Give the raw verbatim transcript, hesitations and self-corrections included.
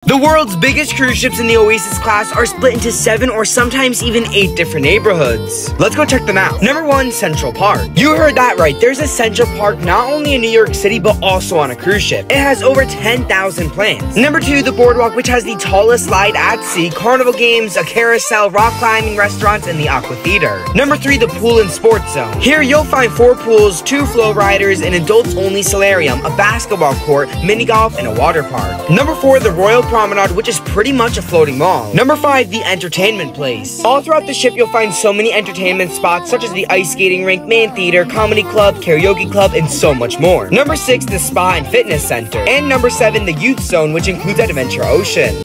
The world's biggest cruise ships in the Oasis class are split into seven or sometimes even eight different neighborhoods. Let's go check them out. Number one, Central Park. You heard that right, there's a Central Park not only in New York City but also on a cruise ship. It has over ten thousand plants. Number two, the Boardwalk, which has the tallest slide at sea, carnival games, a carousel, rock climbing, restaurants, and the Aqua Theater. Number three, the Pool and Sports Zone. Here you'll find four pools, two flow riders, an adults-only solarium, a basketball court, mini golf, and a water park. Number four, the Royal Promenade, which is pretty much a floating mall. Number five, the Entertainment Place. All throughout the ship, you'll find so many entertainment spots such as the ice skating rink, main theater, comedy club, karaoke club, and so much more. Number six, the Spa and Fitness Center. And number seven, the Youth Zone, which includes Adventure Ocean.